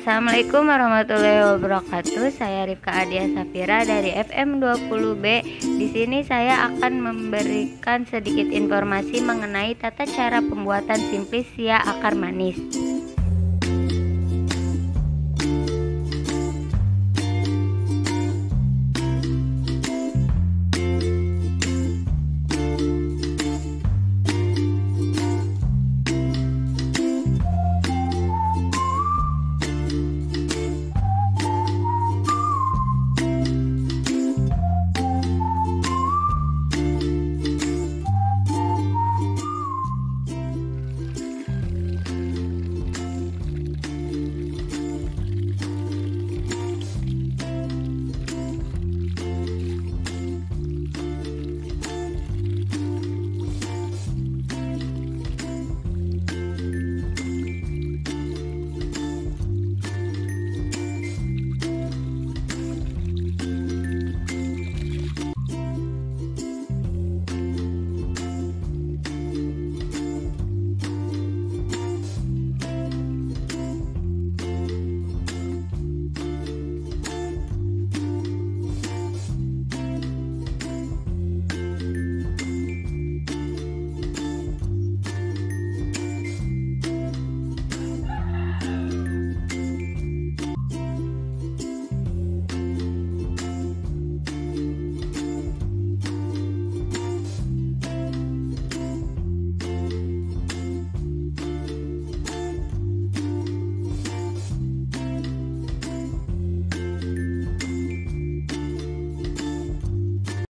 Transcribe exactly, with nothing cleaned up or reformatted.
Assalamualaikum warahmatullahi wabarakatuh. Saya Rifka Adia Safira dari F M dua puluh B. Di sini saya akan memberikan sedikit informasi mengenai tata cara pembuatan Simplisia akar manis.